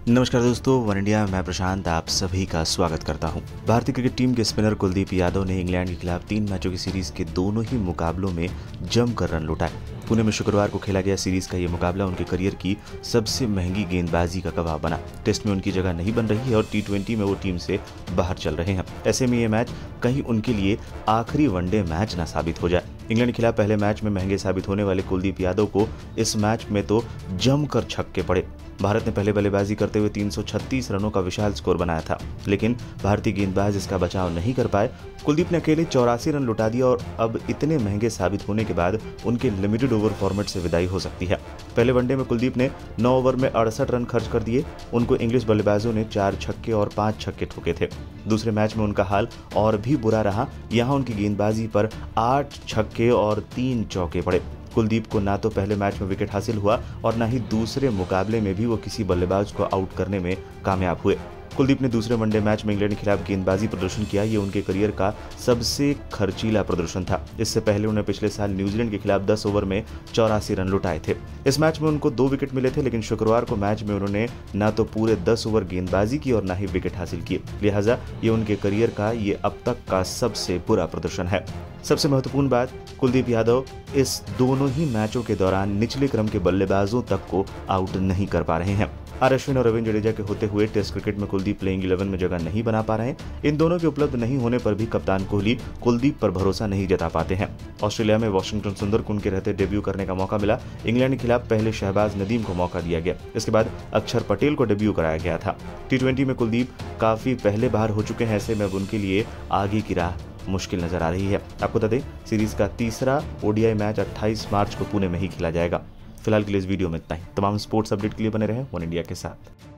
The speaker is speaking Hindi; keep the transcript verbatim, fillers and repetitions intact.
नमस्कार दोस्तों, वन इंडिया मैं प्रशांत आप सभी का स्वागत करता हूं। भारतीय क्रिकेट टीम के स्पिनर कुलदीप यादव ने इंग्लैंड के खिलाफ तीन मैचों की सीरीज के दोनों ही मुकाबलों में जमकर रन लुटाए। पुणे में शुक्रवार को खेला गया सीरीज का ये मुकाबला उनके करियर की सबसे महंगी गेंदबाजी का गवाह बना। टेस्ट में उनकी जगह नहीं बन रही है और टी ट्वेंटी में वो टीम से बाहर चल रहे हैं। ऐसे में ये मैच कहीं उनके लिए आखिरी वनडे मैच न साबित हो जाए। इंग्लैंड के खिलाफ पहले मैच में महंगे साबित होने वाले कुलदीप यादव को इस मैच में तो जमकर छक्के पड़े। भारत ने पहले बल्लेबाजी करते हुए तीन सौ छत्तीस रनों का विशाल स्कोर बनाया था, लेकिन भारतीय गेंदबाज इसका बचाव नहीं कर पाए। कुलदीप ने अकेले चौरासी रन लुटा दिया और अब इतने महंगे साबित होने के बाद उनके लिमिटेड ओवर फॉर्मेट से विदाई हो सकती है। पहले वनडे में कुलदीप ने नौ ओवर में अड़सठ रन खर्च कर दिए। उनको इंग्लिश बल्लेबाजों ने चार छक्के और पांच छक्के ठोके थे। दूसरे मैच में उनका हाल और भी बुरा रहा। यहाँ उनकी गेंदबाजी पर आठ छक्के और तीन चौके पड़े। कुलदीप को ना तो पहले मैच में विकेट हासिल हुआ और ना ही दूसरे मुकाबले में भी वो किसी बल्लेबाज को आउट करने में कामयाब हुए। कुलदीप ने दूसरे वनडे मैच में इंग्लैंड के खिलाफ गेंदबाजी प्रदर्शन किया। ये उनके करियर का सबसे खर्चीला प्रदर्शन था। इससे पहले उन्हें पिछले साल न्यूजीलैंड के खिलाफ दस ओवर में चौरासी रन लुटाए थे। इस मैच में उनको दो विकेट मिले थे, लेकिन शुक्रवार को मैच में उन्होंने ना तो पूरे दस ओवर गेंदबाजी की और ना ही विकेट हासिल किए। लिहाजा ये उनके करियर का ये अब तक का सबसे बुरा प्रदर्शन है। सबसे महत्वपूर्ण बात, कुलदीप यादव इस दोनों ही मैचों के दौरान निचले क्रम के बल्लेबाजों तक को आउट नहीं कर पा रहे हैं। आर अश्विन और रविंद्र जडेजा के होते हुए टेस्ट क्रिकेट में कुलदीप प्लेइंग इलेवन में जगह नहीं बना पा रहे हैं। इन दोनों के उपलब्ध नहीं होने पर भी कप्तान कोहली कुलदीप पर भरोसा नहीं जता पाते हैं। ऑस्ट्रेलिया में वॉशिंगटन सुंदर को उनके रहते डेब्यू करने का मौका मिला। इंग्लैंड के खिलाफ पहले शहबाज नदीम को मौका दिया गया, इसके बाद अक्षर पटेल को डेब्यू कराया गया था। टी ट्वेंटी में कुलदीप काफी पहले बाहर हो चुके हैं। ऐसे में अब उनके लिए आगे की राह मुश्किल नजर आ रही है। आपको बता दें, सीरीज का तीसरा ओडीआई मैच अट्ठाईस मार्च को पुणे में ही खेला जाएगा। फिलहाल के लिए इस वीडियो में इतना ही। तमाम स्पोर्ट्स अपडेट के लिए बने रहें वन इंडिया के साथ।